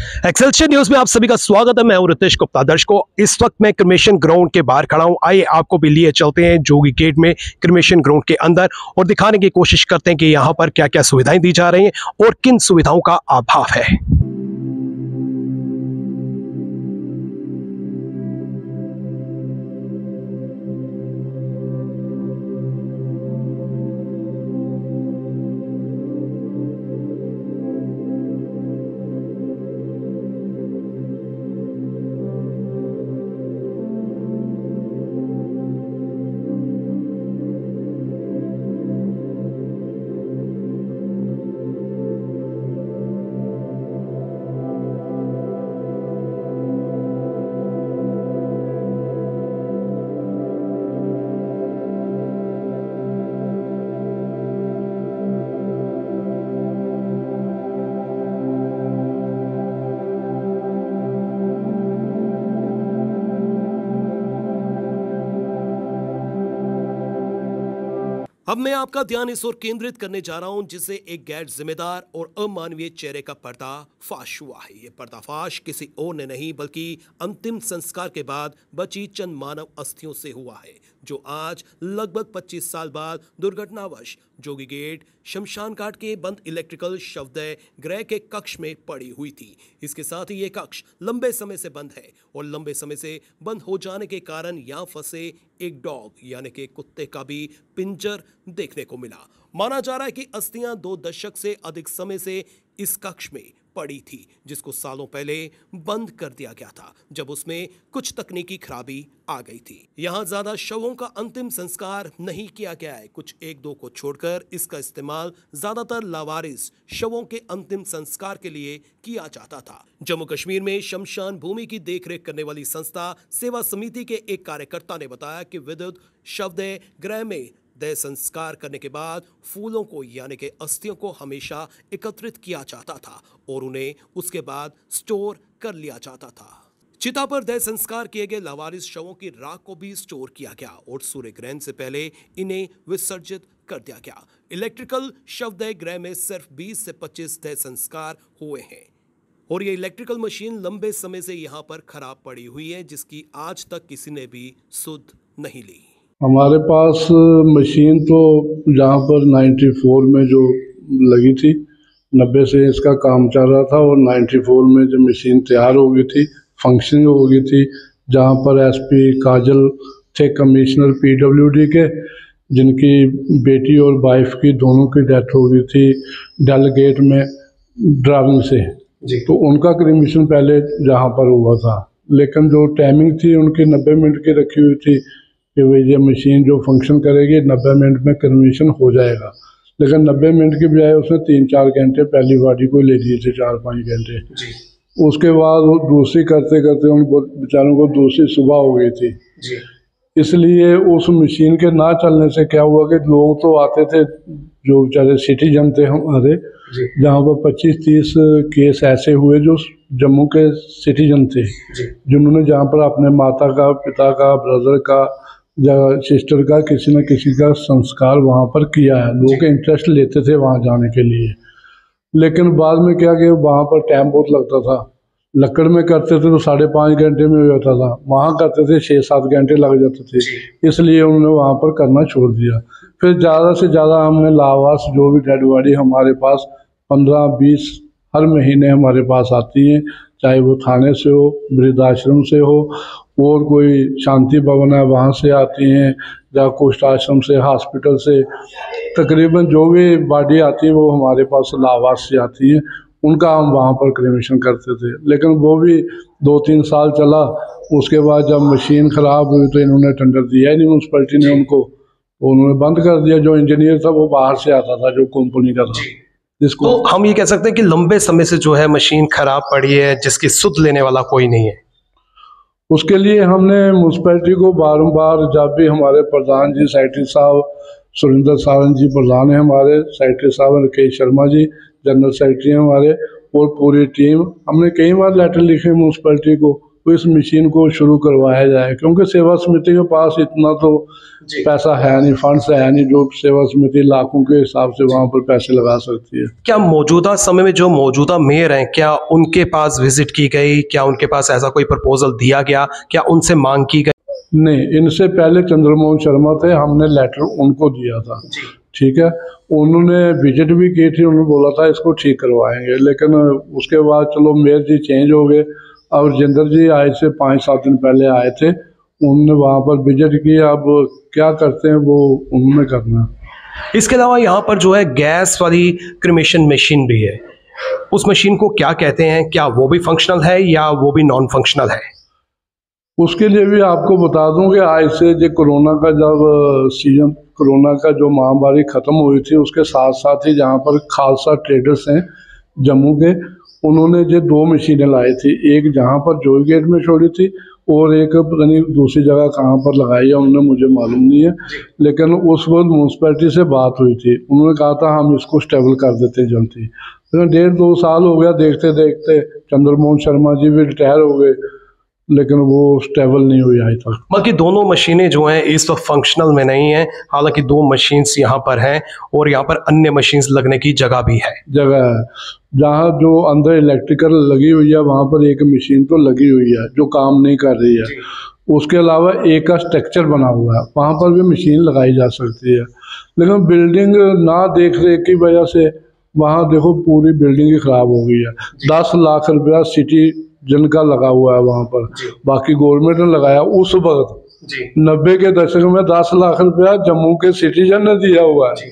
Excelsior news में आप सभी का स्वागत है। मैं हूं रितेश गुप्ता। दर्शकों, इस वक्त मैं क्रिमेशन ग्राउंड के बाहर खड़ा हूं। आइए आपको भी लिए चलते हैं जोगी गेट में क्रिमेशन ग्राउंड के अंदर और दिखाने की कोशिश करते हैं कि यहां पर क्या क्या सुविधाएं दी जा रही हैं और किन सुविधाओं का अभाव है। अब मैं आपका ध्यान इस ओर केंद्रित करने जा रहा हूं जिसे एक गैर जिम्मेदार और अमानवीय चेहरे का पर्दाफाश हुआ है। यह पर्दाफाश किसी और ने नहीं बल्कि अंतिम संस्कार के बाद बची चंद मानव अस्थियों से हुआ है, जो आज लगभग 25 साल बाद दुर्घटनावश जोगी गेट शमशान घाट के बंद इलेक्ट्रिकल शवदेह गृह के कक्ष में पड़ी हुई थी। इसके साथ ही यह कक्ष लंबे समय से बंद है और लंबे समय से बंद हो जाने के कारण यहां फंसे एक डॉग यानी कि कुत्ते का भी पिंजर देखने को मिला। माना जा रहा है कि अस्थियां 2 दशक से अधिक समय से इस कक्ष में पड़ी थी, जिसको सालों पहले बंद कर दिया गया था जब उसमें कुछ तकनीकी खराबी आ गई थी। यहां ज्यादा शवों का अंतिम संस्कार नहीं किया गया है। कुछ 1-2 को छोड़कर इसका इस्तेमाल ज्यादातर लावारिस शवों के अंतिम संस्कार के लिए किया जाता था। जम्मू कश्मीर में शमशान भूमि की देखरेख करने वाली संस्था सेवा समिति के एक कार्यकर्ता ने बताया कि विद्युत शवदेह गृह में देह संस्कार करने के बाद फूलों को यानी कि अस्थियों को हमेशा एकत्रित किया जाता था और उन्हें उसके बाद स्टोर कर लिया जाता था। चिता पर देह संस्कार किए गए लावारिस शवों की राख को भी स्टोर किया गया और सूर्य ग्रहण से पहले इन्हें विसर्जित कर दिया गया। इलेक्ट्रिकल शवदेह गृह में सिर्फ 20 से 25 देह संस्कार हुए हैं और ये इलेक्ट्रिकल मशीन लंबे समय से यहाँ पर खराब पड़ी हुई है, जिसकी आज तक किसी ने भी सुध नहीं ली। हमारे पास मशीन तो जहाँ पर 94 में जो लगी थी, 90 से इसका काम चल रहा था और 94 में जो मशीन तैयार हो गई थी, फंक्शनिंग हो गई थी, जहाँ पर एसपी काजल थे कमिश्नर पीडब्ल्यूडी के, जिनकी बेटी और वाइफ की दोनों की डेथ हो गई थी डल गेट में ड्राइविंग से जी। तो उनका क्रिमेशन पहले जहाँ पर हुआ था, लेकिन जो टाइमिंग थी उनकी 90 मिनट की रखी हुई थी कि भाई ये मशीन जो फंक्शन करेगी 90 मिनट में क्रिमेशन हो जाएगा, लेकिन 90 मिनट की बजाय उसने 3-4 घंटे पहली बॉडी को ले दिए थे, 4-5 घंटे। उसके बाद वो दूसरी करते करते उनको बेचारों को दूसरी सुबह हो गई थी जी। इसलिए उस मशीन के ना चलने से क्या हुआ कि लोग तो आते थे जो बेचारे सिटीजन थे हमारे, जहाँ पर 25-30 केस ऐसे हुए जो जम्मू के सिटीजन थे, जिन्होंने जहाँ पर अपने माता का, पिता का, ब्रदर का या सिस्टर का किसी न किसी का संस्कार वहाँ पर किया है। लोग इंटरेस्ट लेते थे वहाँ जाने के लिए, लेकिन बाद में क्या कि वहाँ पर टाइम बहुत लगता था। लकड़ में करते थे तो 5.5 घंटे में हो जाता था, वहाँ करते थे 6-7 घंटे लग जाते थे, इसलिए उन्होंने वहाँ पर करना छोड़ दिया। फिर ज़्यादा से ज़्यादा हमने लावास जो भी डेड बॉडी हमारे पास 15-20 हर महीने हमारे पास आती हैं, चाहे वो थाने से हो, वृद्धाश्रम से हो, और कोई शांति भवन है वहाँ से आती हैं, या कुष्ठ आश्रम से, हॉस्पिटल से, तकरीबन जो भी बॉडी आती है वो हमारे पास लावास से आती है। उनका हम वहाँ पर क्रिमेशन करते थे, लेकिन वो भी 2-3 साल चला। उसके बाद जब मशीन ख़राब हुई तो इन्होंने टेंडर दिया ही नहीं म्यूनसिपैलिटी ने उनको, तो उन्होंने बंद कर दिया। जो इंजीनियर था वो बाहर से आता था, जो कंपनी का था, जिसको तो हम ये कह सकते हैं कि लंबे समय से जो है मशीन खराब पड़ी है, जिसकी सुध लेने वाला कोई नहीं है। उसके लिए हमने म्यूनसिपैलिटी को बारंबार, जब भी हमारे प्रधान जी सेक्रेटरी साहब सुरेंद्र सावंत जी प्रधान है हमारे, सेक्रेटरी साहब राकेश शर्मा जी जनरल सेक्रेटरी हैं हमारे, और पूरी टीम, हमने कई बार लेटर लिखे म्यूनसिपैलिटी को तो इस मशीन को शुरू करवाया जाए, क्योंकि सेवा समिति के पास इतना तो पैसा है नहीं, फंड्स है नहीं जो सेवा समिति लाखों के हिसाब से वहाँ पर पैसे लगा सकती है। क्या मौजूदा समय में जो मौजूदा मेयर हैं, क्या उनके पास विजिट की गई, क्या उनके पास ऐसा कोई प्रपोजल दिया गया, क्या उनसे मांग की गई? नहीं, इनसे पहले चंद्रमोहन शर्मा थे, हमने लेटर उनको दिया था, ठीक है। उन्होंने विजिट भी की थी, उन्होंने बोला था इसको ठीक करवाएंगे, लेकिन उसके बाद चलो मेयर जी चेंज हो गए। और जिंदर जी आए थे 5-7 दिन पहले आए थे, उन्होंने वहाँ पर विजिट किया। अब क्या करते हैं वो उन्होंने करना। इसके अलावा यहाँ पर जो है गैस वाली क्रिमेशन मशीन भी है, उस मशीन को क्या कहते हैं? क्या वो भी फंक्शनल है या वो भी नॉन फंक्शनल है? उसके लिए भी आपको बता दूं कि आज से जो कोरोना का जब सीजन, कोरोना का जो महामारी ख़त्म हुई थी, उसके साथ साथ ही जहाँ पर खालसा ट्रेडर्स हैं जम्मू के, उन्होंने जो 2 मशीनें लाई थी, एक जहाँ पर जोई गेट में छोड़ी थी और एक पता नहीं दूसरी जगह कहाँ पर लगाई है, उन्होंने मुझे मालूम नहीं है। लेकिन उस वक्त म्यूनसिपैलिटी से बात हुई थी, उन्होंने कहा था हम इसको स्टेबल कर देते जल्दी। लेकिन 1.5-2 साल हो गया देखते देखते, चंद्रमोहन शर्मा जी भी रिटायर हो गए, लेकिन वो स्टेबल नहीं हुई आज तक। बल्कि दोनों मशीनें जो हैं इस वक्त फंक्शनल में नहीं हैं, हालांकि 2 मशीन्स यहाँ पर हैं और यहाँ पर अन्य मशीन्स लगने की जगह भी है। जगह है जहाँ जो अंदर इलेक्ट्रिकल लगी हुई है, वहाँ पर एक मशीन तो लगी हुई है जो काम नहीं कर रही है। उसके अलावा एक का स्ट्रक्चर बना हुआ है, वहाँ पर भी मशीन लगाई जा सकती है। लेकिन बिल्डिंग ना देख रेख की वजह से वहाँ देखो पूरी बिल्डिंग ही खराब हो गई है। 10 लाख रुपया सिटी जिनका लगा हुआ है वहाँ पर, बाकी गवर्नमेंट ने लगाया उस वक्त 90 के दशक में 10 लाख रुपया जम्मू के सिटीजन ने दिया हुआ है,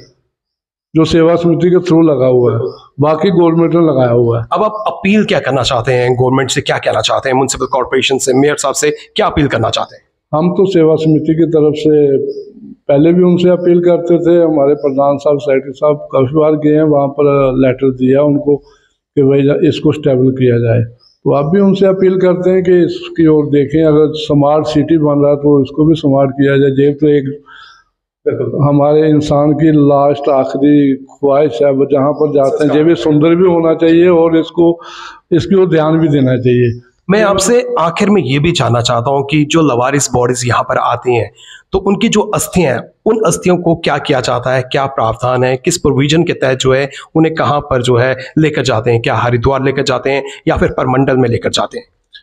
जो सेवा समिति के थ्रू लगा हुआ है, बाकी गवर्नमेंट ने लगाया हुआ है। अब आप अपील क्या करना चाहते हैं गवर्नमेंट से? क्या कहना चाहते हैं म्युनिसिपल कॉर्पोरेशन से, मेयर साहब से क्या अपील करना चाहते हैं? हम तो सेवा समिति की तरफ से पहले भी उनसे अपील करते थे, हमारे प्रधान साहब, सेक्रेटरी साहब काफ़ी बार गए हैं वहाँ पर, लेटर दिया उनको कि भाई इसको स्टेबल किया जाए। तो आप भी उनसे अपील करते हैं कि इसकी ओर देखें, अगर स्मार्ट सिटी बन रहा है तो इसको भी स्मार्ट किया जाए। ये तो एक हमारे इंसान की लास्ट आखिरी ख्वाहिश है, वो जहाँ पर जाते हैं ये भी सुंदर भी होना चाहिए और इसकी ओर ध्यान भी देना चाहिए। मैं आपसे आखिर में ये भी जानना चाहता हूँ कि जो लवारिस बॉडीज यहाँ पर आती हैं तो उनकी जो अस्थियां हैं, उन अस्थियों को क्या किया जाता है, क्या प्रावधान है, किस प्रोविजन के तहत जो है उन्हें कहाँ पर जो है लेकर जाते हैं? क्या हरिद्वार लेकर जाते हैं या फिर परमंडल में लेकर जाते हैं?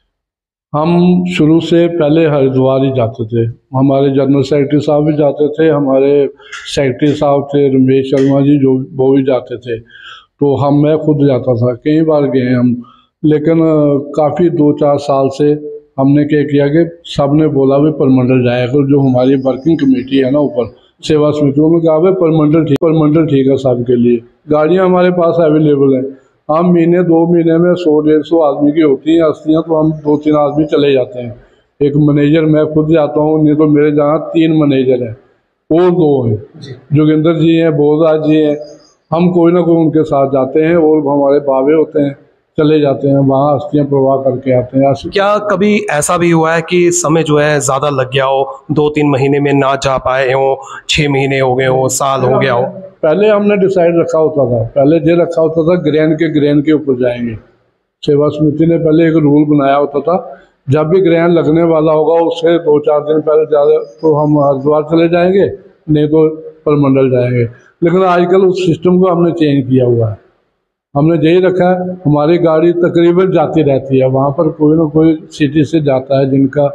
हम शुरू से पहले हरिद्वार ही जाते थे, हमारे जनरल सेक्रेटरी साहब भी जाते थे, हमारे सेक्रेटरी साहब थे रमेश शर्मा जी जो वो भी जाते थे, तो मैं खुद जाता था, कई बार गए हम। लेकिन काफ़ी 2-4 साल से हमने क्या किया कि सब ने बोला भाई परमंडल जाएगा, जो हमारी वर्किंग कमेटी है ना ऊपर सेवा समितियों में, कहा भाई परमंडल ठीक है सबके लिए, गाड़ियाँ हमारे पास अवेलेबल हैं। हम महीने 2 महीने में 100-150 आदमी की होती हैं अस्थियाँ, तो हम 2-3 आदमी चले जाते हैं। एक मैनेजर मैं खुद जाता हूँ, नहीं तो मेरे जहाँ 3 मैनेजर हैं और 2 हैं, जोगिंदर जी हैं, बोधराज जी हैं, हम कोई ना कोई उनके साथ जाते हैं और हमारे बाबे होते हैं, चले जाते हैं वहाँ अस्थियाँ प्रवाह करके आते हैं। क्या कभी ऐसा भी हुआ है कि समय जो है ज़्यादा लग गया हो, 2-3 महीने में ना जा पाए हो, 6 महीने हो गए हो, साल हो गया हो? पहले हमने डिसाइड रखा होता था, पहले ये रखा होता था ग्रहण के ऊपर जाएंगे। सेवा समिति ने पहले एक रूल बनाया होता था, जब भी ग्रहण लगने वाला होगा उससे 2-4 दिन पहले ज़्यादा तो हम हरिद्वार चले जाएंगे, नहीं तो परमंडल जाएंगे। लेकिन आजकल उस सिस्टम को हमने चेंज किया हुआ है, हमने यही रखा है, हमारी गाड़ी तकरीबन जाती रहती है, वहाँ पर कोई ना कोई सिटी से जाता है, जिनका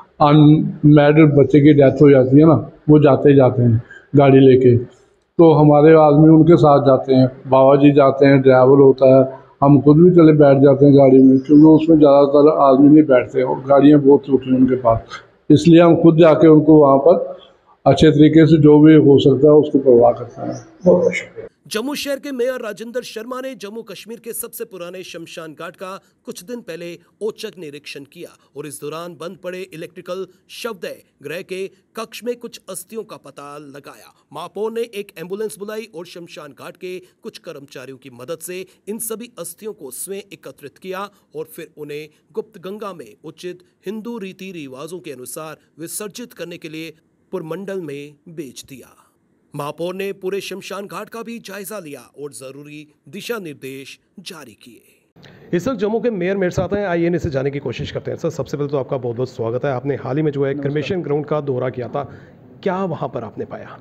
अनमैरिड बच्चे की डेथ हो जाती है ना, वो जाते ही जाते हैं गाड़ी लेके, तो हमारे आदमी उनके साथ जाते हैं, बाबा जी जाते हैं, ड्राइवर होता है, हम खुद भी चले बैठ जाते हैं गाड़ी में, क्योंकि उसमें ज़्यादातर आदमी नहीं बैठते और गाड़ियाँ बहुत होती हैं उनके पास, इसलिए हम खुद जाके उनको वहाँ पर अच्छे तरीके से जो भी हो सकता है उसको परवाह करते हैं। बहुत बहुत शुक्रिया। जम्मू शहर के मेयर राजेंद्र शर्मा ने जम्मू कश्मीर के सबसे पुराने शमशान घाट का कुछ दिन पहले औचक निरीक्षण किया और इस दौरान बंद पड़े इलेक्ट्रिकल शवदह गृह के कक्ष में कुछ अस्थियों का पता लगाया। महापौर ने एक एम्बुलेंस बुलाई और शमशान घाट के कुछ कर्मचारियों की मदद से इन सभी अस्थियों को स्वयं एकत्रित किया और फिर उन्हें गुप्त गंगा में उचित हिंदू रीति रिवाजों के अनुसार विसर्जित करने के लिए पुरमंडल में भेज दिया। महापौर ने पूरे शमशान घाट का भी जायजा लिया और जरूरी दिशा निर्देश जारी किए। इस वक्त जम्मू के मेयर मेरे साथ हैं, आइए इनसे जाने की कोशिश करते हैं। सर, सबसे पहले तो आपका बहुत बहुत स्वागत है। आपने हाल ही में जो है क्रिमेशन ग्राउंड का दौरा किया था, क्या वहाँ पर आपने पाया?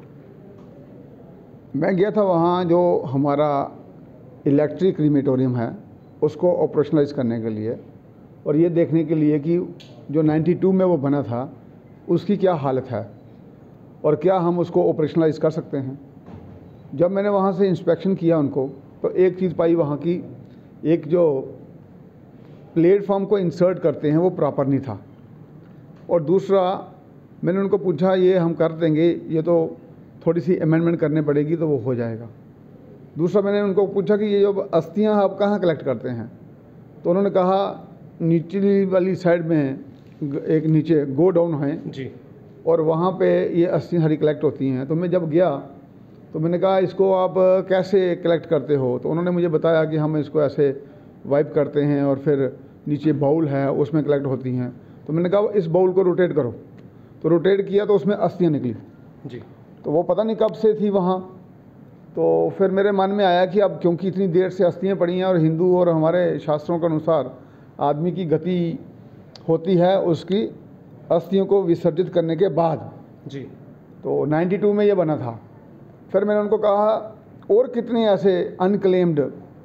मैं गया था वहाँ, जो हमारा इलेक्ट्रिक क्रीमेटोरियम है उसको ऑपरेशनलाइज करने के लिए, और ये देखने के लिए कि जो 92 में वो बना था उसकी क्या हालत है और क्या हम उसको ऑपरेशनलाइज कर सकते हैं। जब मैंने वहाँ से इंस्पेक्शन किया उनको, तो एक चीज़ पाई वहाँ की, एक जो प्लेटफॉर्म को इंसर्ट करते हैं वो प्रॉपर नहीं था, और दूसरा मैंने उनको पूछा ये हम कर देंगे, ये तो थोड़ी सी अमेंडमेंट करने पड़ेगी तो वो हो जाएगा। दूसरा मैंने उनको पूछा कि ये जो अस्थियाँ आप कहाँ कलेक्ट करते हैं, तो उन्होंने कहा नीचे वाली साइड में एक नीचे गो डाउन है जी, और वहाँ पे ये अस्थियाँ सारी कलेक्ट होती हैं। तो मैं जब गया तो मैंने कहा इसको आप कैसे कलेक्ट करते हो, तो उन्होंने मुझे बताया कि हम इसको ऐसे वाइप करते हैं और फिर नीचे बाउल है उसमें कलेक्ट होती हैं। तो मैंने कहा इस बाउल को रोटेट करो, तो रोटेट किया तो उसमें अस्थियाँ निकली जी। तो वो पता नहीं कब से थी वहाँ। तो फिर मेरे मन में आया कि अब क्योंकि इतनी देर से अस्थियाँ पड़ी हैं और हिंदू और हमारे शास्त्रों के अनुसार आदमी की गति होती है उसकी अस्थियों को विसर्जित करने के बाद जी, तो 92 में ये बना था। फिर मैंने उनको कहा और कितने ऐसे अनक्लेम्ड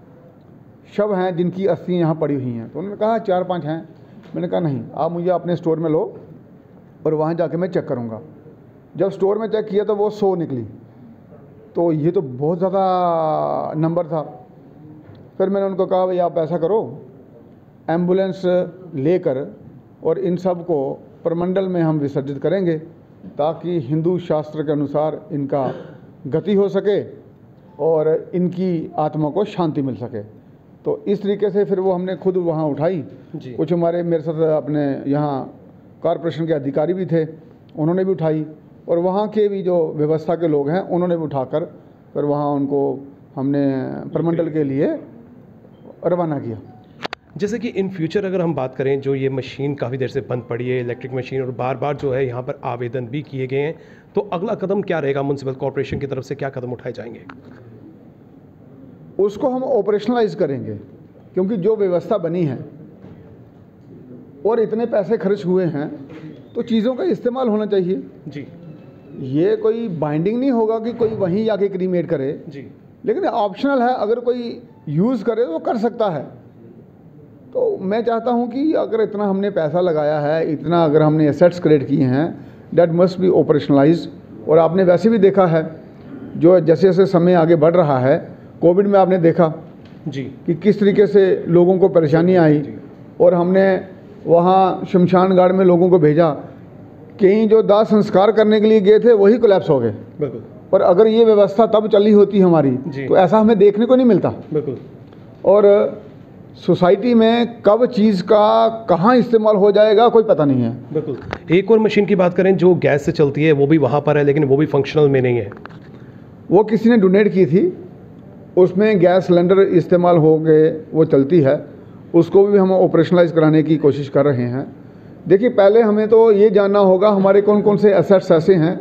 शव हैं जिनकी अस्थियाँ यहाँ पड़ी हुई हैं, तो उन्होंने कहा 4-5 हैं। मैंने कहा नहीं, आप मुझे अपने स्टोर में लो और वहाँ जाके मैं चेक करूँगा। जब स्टोर में चेक किया तो वो 100 निकली, तो ये तो बहुत ज़्यादा नंबर था। फिर मैंने उनको कहा भाई आप ऐसा करो, एम्बुलेंस लेकर और इन सब को प्रमंडल में हम विसर्जित करेंगे ताकि हिंदू शास्त्र के अनुसार इनका गति हो सके और इनकी आत्मा को शांति मिल सके। तो इस तरीके से फिर वो हमने खुद वहाँ उठाई। कुछ हमारे मेरे साथ अपने यहाँ कॉरपोरेशन के अधिकारी भी थे, उन्होंने भी उठाई, और वहाँ के भी जो व्यवस्था के लोग हैं उन्होंने भी उठाकर फिर वहाँ उनको हमने प्रमंडल के लिए रवाना किया। जैसे कि इन फ्यूचर अगर हम बात करें, जो ये मशीन काफ़ी देर से बंद पड़ी है इलेक्ट्रिक मशीन, और बार बार जो है यहाँ पर आवेदन भी किए गए हैं, तो अगला कदम क्या रहेगा? म्यूनसिपल कॉर्पोरेशन की तरफ से क्या कदम उठाए जाएंगे? उसको हम ऑपरेशनलाइज करेंगे, क्योंकि जो व्यवस्था बनी है और इतने पैसे खर्च हुए हैं तो चीज़ों का इस्तेमाल होना चाहिए जी। ये कोई बाइंडिंग नहीं होगा कि कोई वहीं जाके क्रीमेट करे जी, लेकिन ऑप्शनल है, अगर कोई यूज़ करे तो वो कर सकता है। तो मैं चाहता हूं कि अगर इतना हमने पैसा लगाया है, इतना अगर हमने एसेट्स क्रिएट किए हैं, डेट मस्ट बी ऑपरेशनलाइज। और आपने वैसे भी देखा है जो जैसे जैसे समय आगे बढ़ रहा है, कोविड में आपने देखा जी कि किस तरीके से लोगों को परेशानी आई, और हमने वहाँ शमशान घाट में लोगों को भेजा, कहीं जो दाह संस्कार करने के लिए गए थे वही कोलैप्स हो गए। बिल्कुल। और अगर ये व्यवस्था तब चली होती हमारी तो ऐसा हमें देखने को नहीं मिलता। बिल्कुल। और सोसाइटी में कब चीज़ का कहाँ इस्तेमाल हो जाएगा कोई पता नहीं है। बिल्कुल। एक और मशीन की बात करें जो गैस से चलती है, वो भी वहाँ पर है लेकिन वो भी फंक्शनल में नहीं है। वो किसी ने डोनेट की थी, उसमें गैस सिलेंडर इस्तेमाल हो गए, वो चलती है, उसको भी हम ऑपरेशनलाइज कराने की कोशिश कर रहे हैं। देखिए पहले हमें तो ये जानना होगा हमारे कौन कौन से एसेट्स ऐसे हैं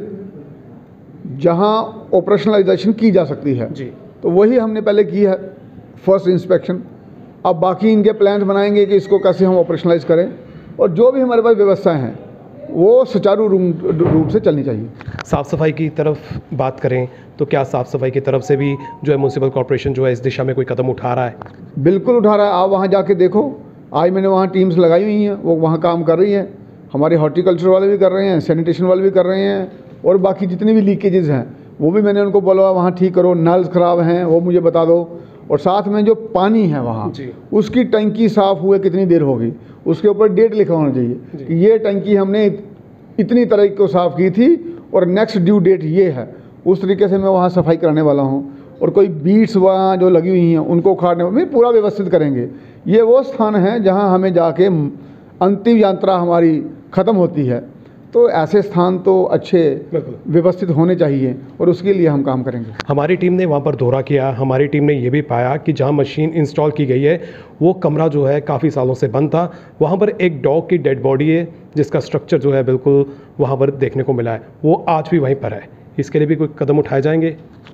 जहाँ ऑपरेशनलाइजेशन की जा सकती है जी। तो वही हमने पहले की है, फर्स्ट इंस्पेक्शन। अब बाकी इनके प्लान्स बनाएंगे कि इसको कैसे हम ऑपरेशनलाइज करें, और जो भी हमारे पास व्यवस्थाएं हैं वो सुचारू रूप से चलनी चाहिए। साफ़ सफाई की तरफ बात करें तो क्या साफ़ सफाई की तरफ से भी जो है म्यूनसिपल कॉर्पोरेशन जो है इस दिशा में कोई कदम उठा रहा है? बिल्कुल उठा रहा है। आप वहाँ जाके देखो, आज मैंने वहाँ टीम्स लगाई हुई हैं, वो वहाँ काम कर रही हैं। हमारे हॉर्टिकल्चर वाले भी कर रहे हैं, सैनिटेशन वाले भी कर रहे हैं, और बाकी जितनी भी लीकेजेस हैं वो भी मैंने उनको बोला वहाँ ठीक करो, नल्स ख़राब हैं वो मुझे बता दो, और साथ में जो पानी है वहाँ उसकी टंकी साफ़ हुए कितनी देर होगी उसके ऊपर डेट लिखा होना चाहिए कि ये टंकी हमने इतनी तारीख को साफ़ की थी और नेक्स्ट ड्यू डेट ये है। उस तरीके से मैं वहाँ सफाई कराने वाला हूँ। और कोई बीट्स वहाँ जो लगी हुई हैं उनको उखाड़ने में पूरा व्यवस्थित करेंगे। ये वो स्थान है जहाँ हमें जाके अंतिम यात्रा हमारी ख़त्म होती है, तो ऐसे स्थान तो अच्छे व्यवस्थित होने चाहिए और उसके लिए हम काम करेंगे। हमारी टीम ने वहाँ पर दौरा किया, हमारी टीम ने ये भी पाया कि जहाँ मशीन इंस्टॉल की गई है वो कमरा जो है काफ़ी सालों से बंद था। वहाँ पर एक डॉग की डेड बॉडी है जिसका स्ट्रक्चर जो है बिल्कुल वहाँ पर देखने को मिला है, वो आज भी वहीं पर है। इसके लिए भी कोई कदम उठाए जाएंगे?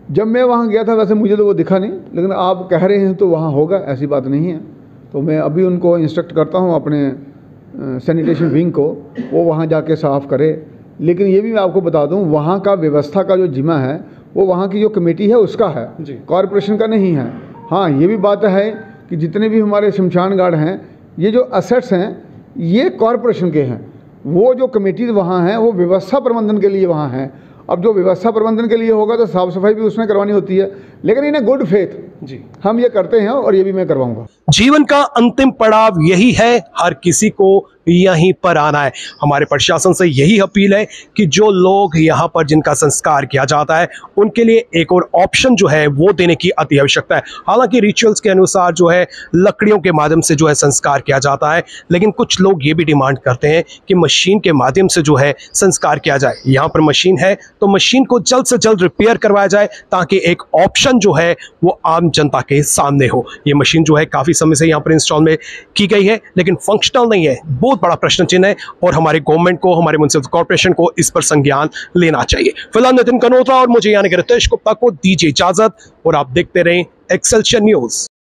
जब मैं वहाँ गया था वैसे मुझे तो वो दिखा नहीं, लेकिन आप कह रहे हैं तो वहाँ होगा, ऐसी बात नहीं है। तो मैं अभी उनको इंस्ट्रक्ट करता हूँ अपने सैनिटेशन विंग को, वो वहाँ जाके साफ़ करे। लेकिन ये भी मैं आपको बता दूँ, वहाँ का व्यवस्था का जो जिम्मा है वो वहाँ की जो कमेटी है उसका है, कॉरपोरेशन का नहीं है। हाँ, ये भी बात है कि जितने भी हमारे शमशान घाट हैं, ये जो असेट्स हैं ये कॉरपोरेशन के हैं। वो जो कमेटी वहाँ हैं वो व्यवस्था प्रबंधन के लिए वहाँ हैं। अब जो व्यवस्था प्रबंधन के लिए होगा तो साफ़ सफाई भी उसमें करवानी होती है, लेकिन इन गुड फेथ जी हम ये करते हैं और ये भी मैं करवाऊंगा। जीवन का अंतिम पड़ाव यही है, हर किसी को यहीं पर आना है। हमारे प्रशासन से यही अपील है कि जो लोग यहाँ पर जिनका संस्कार किया जाता है उनके लिए एक और ऑप्शन जो है वो देने की अति आवश्यकता है। हालांकि रिचुअल्स के अनुसार जो है लकड़ियों के माध्यम से जो है संस्कार किया जाता है, लेकिन कुछ लोग ये भी डिमांड करते हैं कि मशीन के माध्यम से जो है संस्कार किया जाए। यहाँ पर मशीन है तो मशीन को जल्द से जल्द रिपेयर करवाया जाए ताकि एक ऑप्शन जो है वो आम जनता के सामने हो। ये मशीन जो है काफ़ी समय से यहाँ पर इंस्टॉल में की गई है, लेकिन फंक्शनल नहीं है, बहुत बड़ा प्रश्न चिन्ह है और हमारे गवर्नमेंट को, हमारे म्युनिसिपल कॉर्पोरेशन को इस पर संज्ञान लेना चाहिए। फिलहाल नितिन कनोत्रा और मुझे यानी कि रितेश गुप्ता को दीजिए इजाजत और आप देखते रहें एक्सेलशियर न्यूज।